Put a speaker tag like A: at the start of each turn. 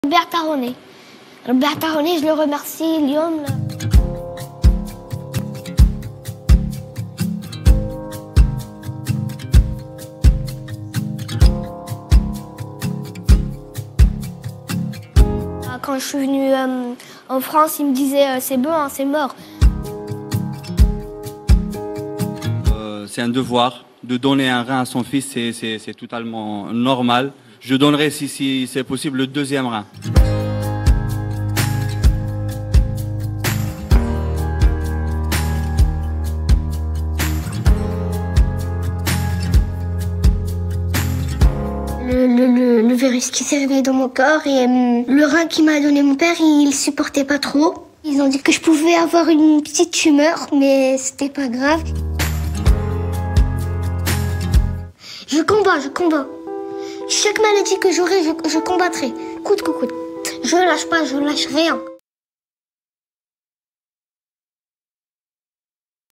A: Robert Taronnet. Robert Taronnet, je le remercie, Lyon. Quand je suis venue en France, il me disait c'est bon, hein, c'est mort.
B: C'est un devoir de donner un rein à son fils, c'est totalement normal. Je donnerai, si c'est possible, le deuxième rein.
A: Le virus qui s'est réveillé dans mon corps et le rein qui m'a donné mon père, il supportait pas trop. Ils ont dit que je pouvais avoir une petite tumeur, mais c'était pas grave. Je combats. Chaque maladie que j'aurai, je combattrai. Coûte que coûte. Je lâche pas, je lâche rien.